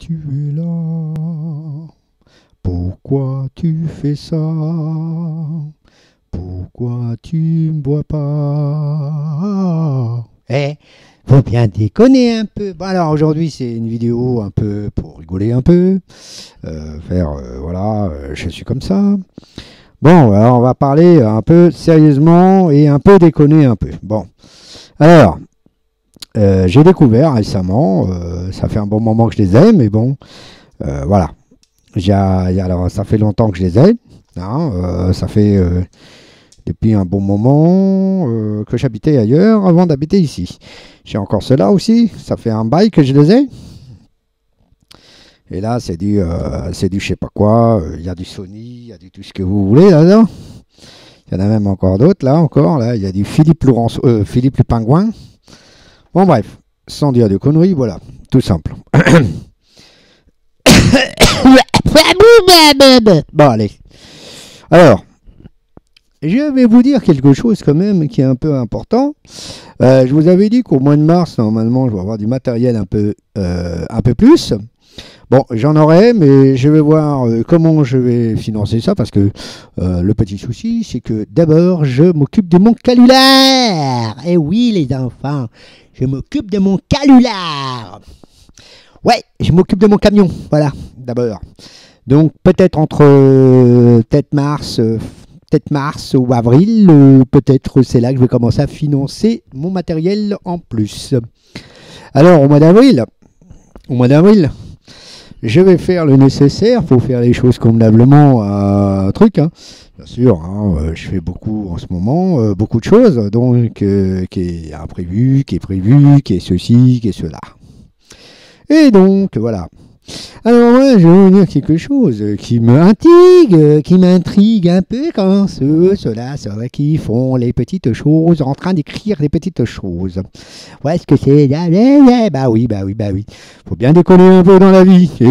tu es là? Pourquoi tu fais ça? Pourquoi tu me vois pas? Eh, faut bien déconner un peu. Bon, alors aujourd'hui c'est une vidéo un peu pour rigoler un peu, voilà, je suis comme ça. Bon, alors on va parler un peu sérieusement et un peu déconner un peu. Bon, alors j'ai découvert récemment, ça fait un bon moment que je les ai, mais bon, voilà. Alors ça fait longtemps que je les ai, hein, ça fait depuis un bon moment que j'habitais ailleurs avant d'habiter ici. J'ai encore cela aussi, ça fait un bail que je les ai. Et là, c'est du je sais pas quoi, il y a du Sony, il y a du tout ce que vous voulez là-dedans. Il y en a même encore d'autres là, il y a du Philippe le Pingouin. Bon bref, sans dire de conneries, voilà, tout simple. Bon allez, alors, je vais vous dire quelque chose quand même qui est un peu important. Je vous avais dit qu'au mois de mars, normalement, je vais avoir du matériel un peu plus. Bon, j'en aurai, mais je vais voir comment je vais financer ça, parce que le petit souci, c'est que d'abord, je m'occupe de mon cellulaire. Eh oui, les enfants, je m'occupe de mon cellulaire. Ouais, je m'occupe de mon camion, voilà, d'abord. Donc, peut-être entre mars ou avril, peut-être c'est là que je vais commencer à financer mon matériel en plus. Alors, au mois d'avril, je vais faire le nécessaire pour faire les choses convenablement à truc. Hein. Bien sûr, hein, je fais beaucoup en ce moment, beaucoup de choses, donc qui est imprévu, qui est prévu, qui est ceci, qui est cela. Et donc, voilà. Alors moi, je vais vous dire quelque chose qui m'intrigue un peu quand ceux-là qui font les petites choses, en train d'écrire les petites choses. Où est-ce que c'est? Bah oui. Faut bien déconner un peu dans la vie. Et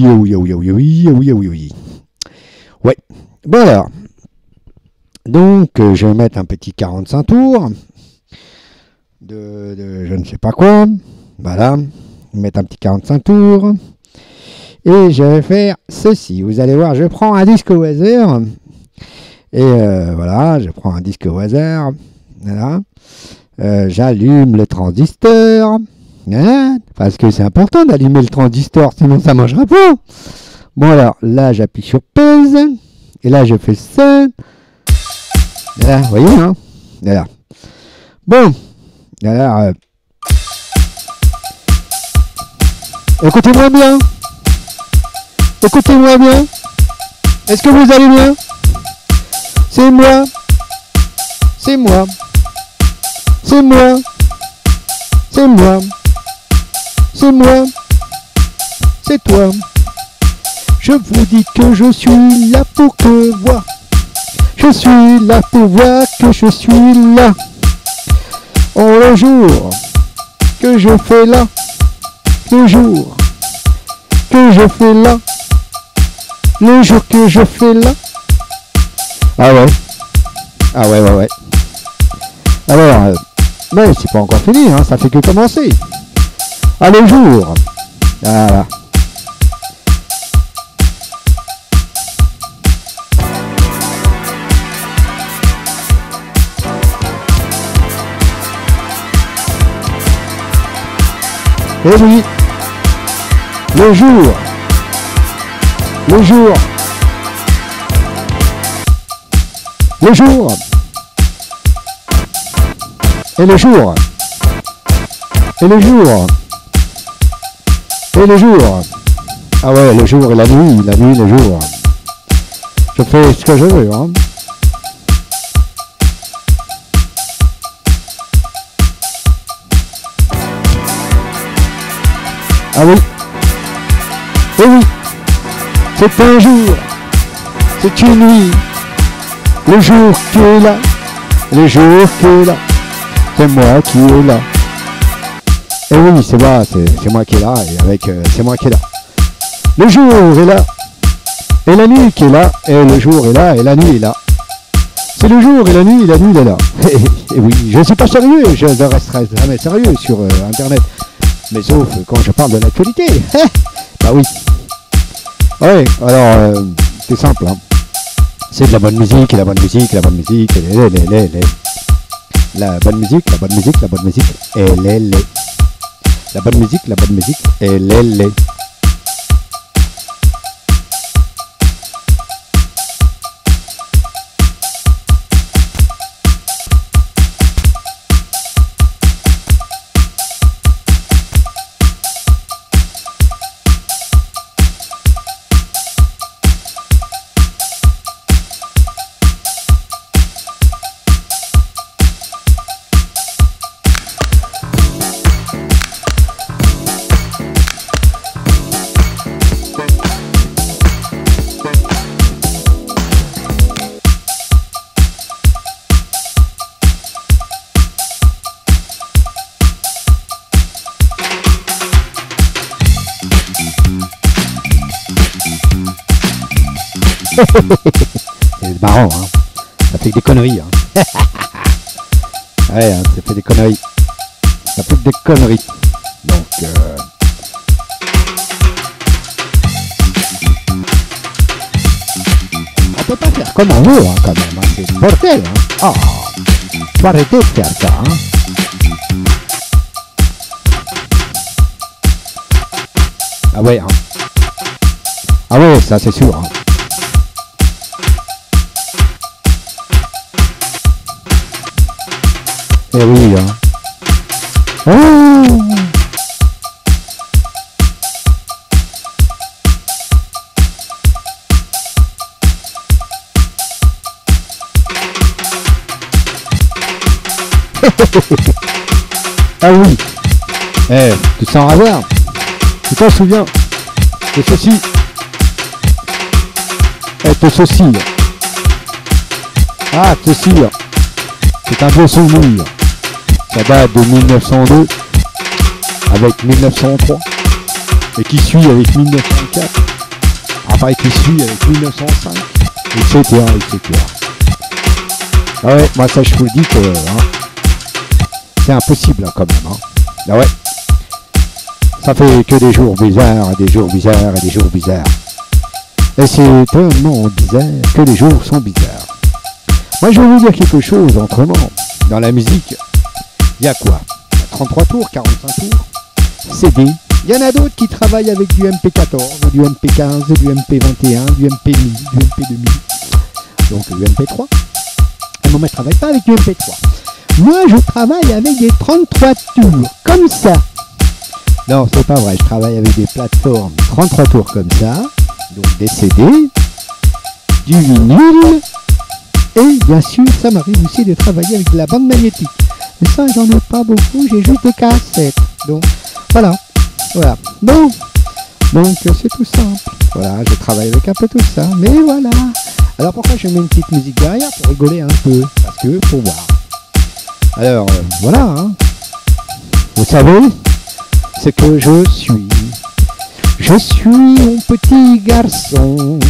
oui. Ouais. Bon alors. Donc, je vais mettre un petit 45 tours de je ne sais pas quoi. Voilà. Mettre un petit 45 tours. Et je vais faire ceci. Vous allez voir, je prends un disque au hasard. Et voilà, je prends un disque au hasard. Voilà. J'allume le transistor. Hein, parce que c'est important d'allumer le transistor, sinon ça ne mangera pas. Bon alors, là j'appuie sur pause. Et là je fais ça. Voilà, vous voyez, hein? Voilà. Bon. Alors, écoutez-moi bien. Écoutez-moi bien. Est-ce que vous allez bien? C'est moi. C'est moi. C'est moi. C'est moi. C'est moi. C'est toi. Je vous dis que je suis là pour que voir. Je suis là pour voir que je suis là. En le jour que je fais là. Le jour que je fais là. Le jour que je fais là. Ah ouais. Alors, mais c'est pas encore fini, hein, ça fait que commencer. Ah, le jour. Voilà. Et oui. Le jour. Le jour. Le jour. Et le jour. Et le jour. Et le jour. Ah ouais, le jour et la nuit, le jour. Je fais ce que je veux, hein. Ah oui. Et oui. C'est un jour, c'est une nuit, le jour qui est là, le jour qui est là, c'est moi qui est là. Et oui, c'est moi qui est là, et avec, c'est moi qui est là. Le jour est là, et la nuit qui est là, et le jour est là, et la nuit est là. C'est le jour et la nuit est là. Et oui, je ne suis pas sérieux, je ne resterai jamais sérieux sur Internet. Mais sauf quand je parle de l'actualité. Bah oui. Ouais, alors, c'est simple, hein. C'est de la bonne musique, la bonne musique, la bonne musique, la bonne musique, la bonne musique, la bonne musique, la bonne musique, la bonne musique, C'est marrant, hein. Ça fait des conneries, hein. Ouais, hein, ça fait des conneries. Ça fait des conneries. Donc, on peut pas faire comme on veut, hein, quand même. Hein. C'est le bordel, hein. Ah, faut arrêter de faire ça, hein. Ah ouais, hein. Ah ouais, ça c'est sûr, hein. Eh oui, hein. Oh, ah oui. Eh, tu te sens avoir. Tu t'en souviens de ceci. Eh, de ceci. Ah, ceci. C'est un beau souvenir. Ça date de 1902 avec 1903 et qui suit avec 1904, après qui suit avec 1905, etc. etc. Ah ouais, moi ça je vous le dis que hein, c'est impossible hein, quand même. Hein. Ah ouais, ça fait que des jours bizarres, des jours bizarres et des jours bizarres. Et c'est tellement bizarre que les jours sont bizarres. Moi je vais vous dire quelque chose autrement. Dans la musique, il y a quoi? 33 tours, 45 tours, CD. Il y en a d'autres qui travaillent avec du MP14, du MP15, du MP21, du MP1000, du MP2000. Donc du MP3. Et moi je ne travaille pas avec du MP3. Moi je travaille avec des 33 tours, comme ça. Non, c'est pas vrai, je travaille avec des plateformes 33 tours comme ça. Donc des CD, du vinyle. Et bien sûr, ça m'arrive aussi de travailler avec de la bande magnétique. Mais ça, j'en ai pas beaucoup, j'ai juste des cassettes. Donc, voilà. Voilà. Bon. Donc, c'est tout simple. Voilà, je travaille avec un peu tout ça. Mais voilà. Alors, pourquoi je mets une petite musique derrière? Pour rigoler un peu. Parce que, pour voir. Alors, voilà. Hein. Vous savez, c'est que je suis. Je suis mon petit garçon.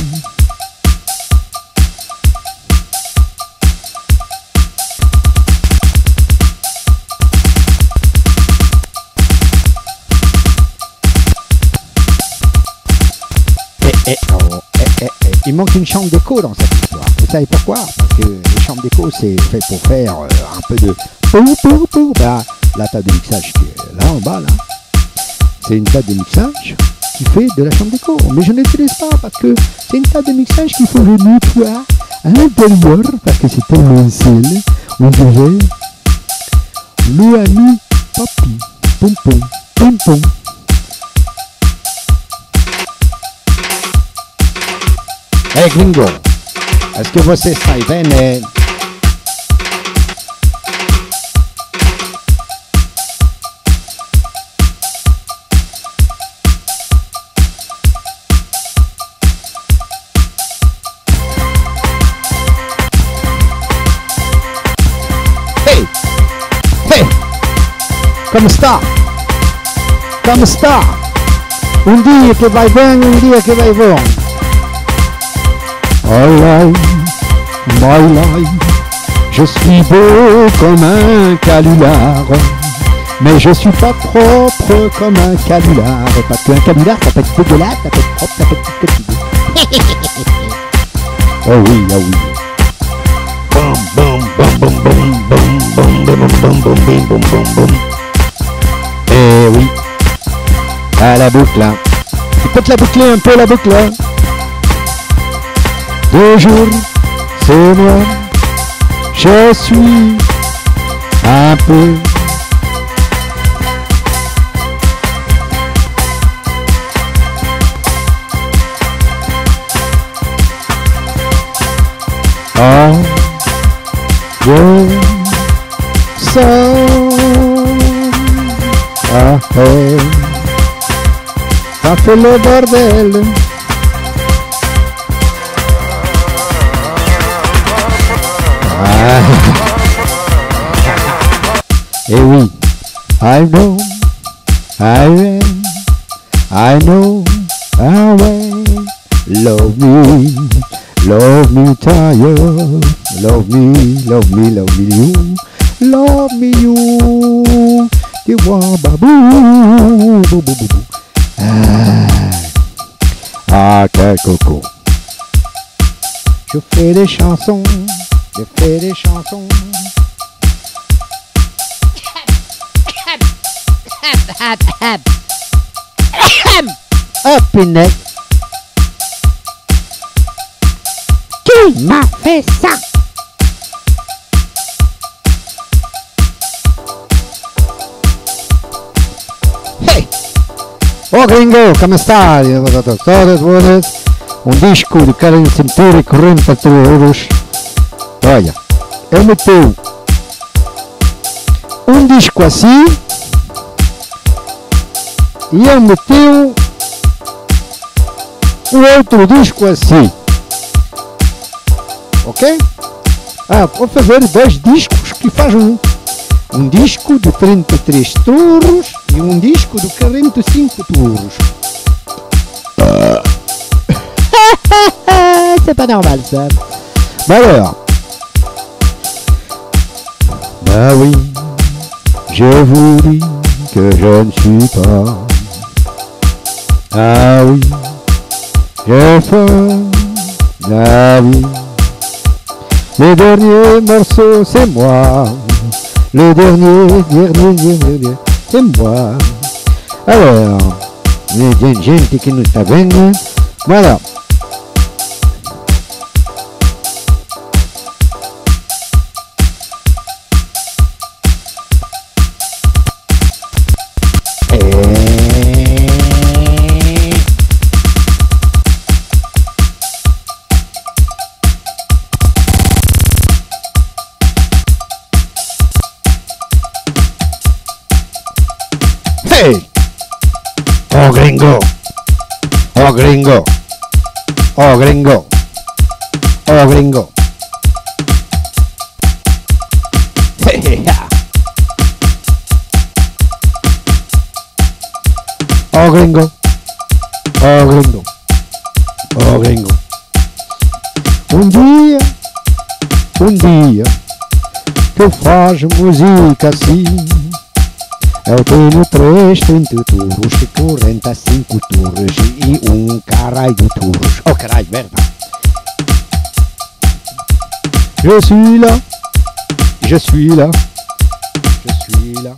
Il manque une chambre d'écho dans cette histoire. Vous savez pourquoi? Parce que les chambres d'écho, c'est fait pour faire un peu de... Bah, la table de mixage qui est là en bas, là, c'est une table de mixage qui fait de la chambre d'écho. Mais je ne l'utilise pas parce que c'est une table de mixage qu'il faut le nettoyer à l'intérieur parce que c'est tellement sale. On dirait le ami papi. Pom pom, pom pom. Hey gringo, est-ce que você está bem? Hey! Hey! Como está? Como está? Dia que vai bem, dia que vai bom. Oh my life, je suis beau comme un canular. Mais je suis pas propre comme un canular. Parce qu'un canular, ça peut être dégueulasse, ça peut être propre, ça peut être petit. Oh oui, oh oui. Bum, bum, bum, bum, bum, bum, bum, bum, bum, bum, bum, bum, bum. Eh oui. À la boucle, hein. Tu peux te la boucler un peu, la boucle, hein. 2 jours, c'est moi. Je suis un peu. Oh, yeah, so, ah, hey, ça fait le bordel. Ah. Et oui, I know, I know, I will love me. Love me tired, love me, love me, love me you, love me you, babou, bou, bou, bou, bou. Ah, quel coco. Je fais des chansons, je fais des chansons. Hop, Pinette. Qui m'a fait ça? Hey! Oh gringo, come stai? Un disco di Karen Centuri 43 euros. Olha, eu meteu um disco assim e eu meteu um outro disco assim. Ok? Ah, vou fazer 2 discos que fazem um disco de 33 touros e um disco de 45 touros. C'est pas normal ça. Bah alors. Bah oui, je vous dis que je ne suis pas. Ah oui, je fais la vie. Le dernier morceau, c'est moi. Le dernier, c'est moi. Alors, il y a gente qui nous está vendo. Voilà. Hey! Oh gringo! Oh gringo! Oh gringo! Oh gringo! Hey, hey, ha! Oh gringo! Oh gringo! Oh gringo! Um dia que faz música assim. Eu tenho 3 touros e 45 touros e um caralho de touros. Oh caralho, merda! Je suis là, je suis là, je suis là.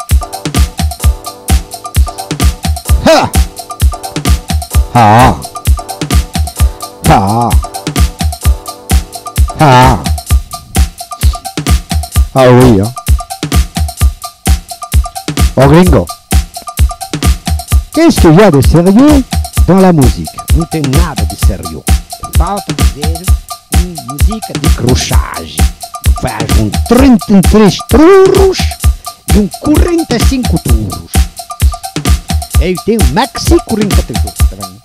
Ha! Ha! Ha! Ha! Ah oui, hein. Oh gringo, qu'est-ce qu'il y a de sérieux dans la musique? Não tem nada de sério. Falta dizer música de crochage. Faz 33 touros e 45 touros. Eu tenho maxi 43 touros, tá vendo?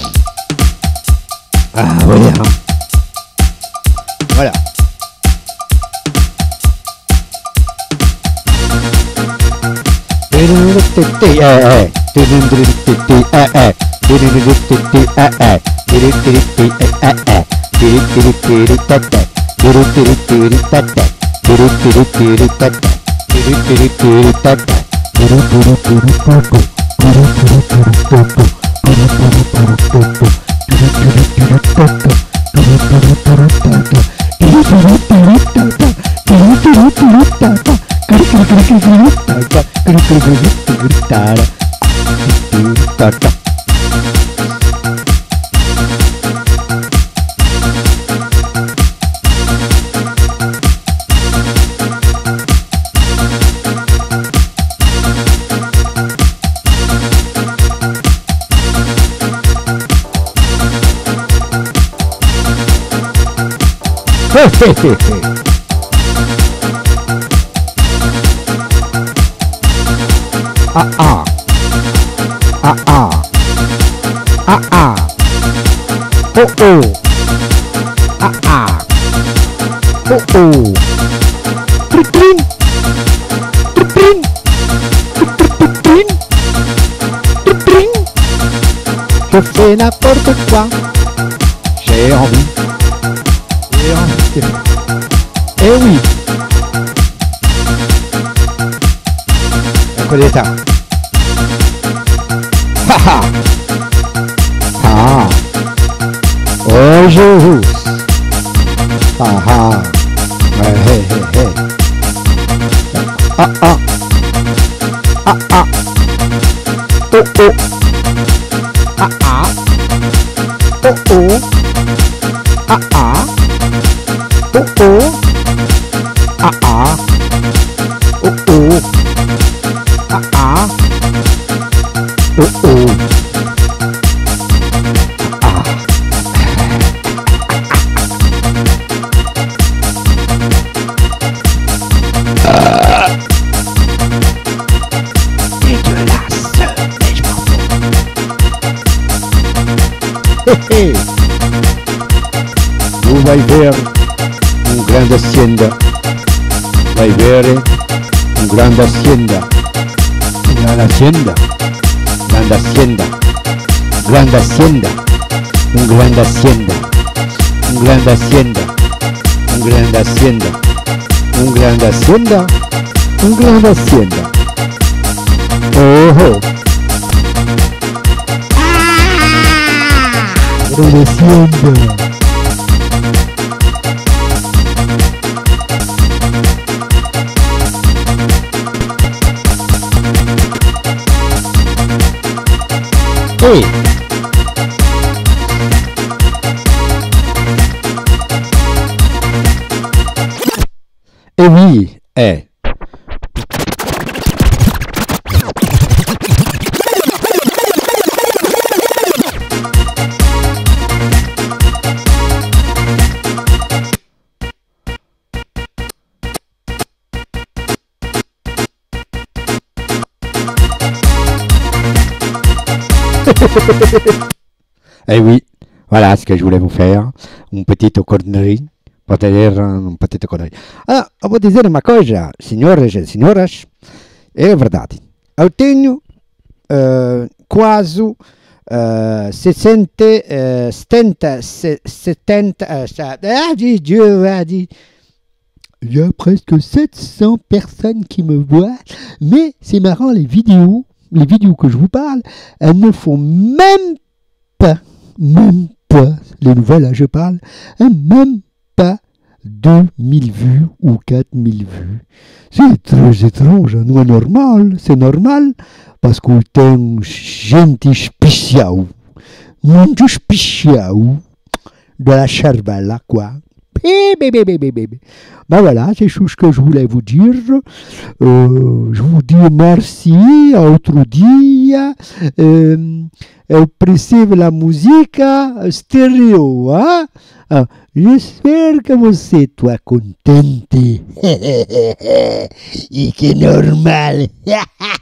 Ah, voilà. Voilà. Ah ah. Ah ah. Ah ah. Oh oh. Ah ah. Oh oh. Tripling. Tripling. Tripling. Tripling. Je fais n'importe quoi. J'ai envie. J'ai envie. Eh oui. Un coup d'état. Ha ha. Ah. Oh Jésus. Ah ah. Ouais, hey, hey, hey. Ah ah. Ah ah. Oh oh. Ah ah. Oh oh. Ah ah. Oh oh. Ah ah. Oh oh. Ah ah. Oh oh. Ah. Dégueulasse, mais je m'en fous. Hé hé. Tu vai ver grande hacienda. Vai ver grande hacienda. Grande hacienda. Grande hacienda. Grande hacienda. Grande hacienda. Grande hacienda. Grande hacienda. Grande hacienda. Grande hacienda. Oh oh. Grande hacienda. Hey. Eh oui, eh. Eh oui, voilà ce que je voulais vous faire. Une petite connerie. Poter une petite connerie. Ah, vou dizer uma coisa, senhores e senhoras. É verdade. Eu tenho quase 60, 70, 70, il y a presque 700 personnes qui me voient, mais c'est marrant, les vidéos que je vous parle, elles ne font même pas, les nouvelles, là je parle, même pas 2000 vues ou 4000 vues. C'est très étrange, non é normal, c'est normal, parce que tem gente especial, muito especial, de la Charbala, quoi. Ben voilà, c'est tout ce que je voulais vous dire. Je vous dis merci, à autre dia. Eu preciso la música stéréo, hein? J'espère que você está contente. E que normal.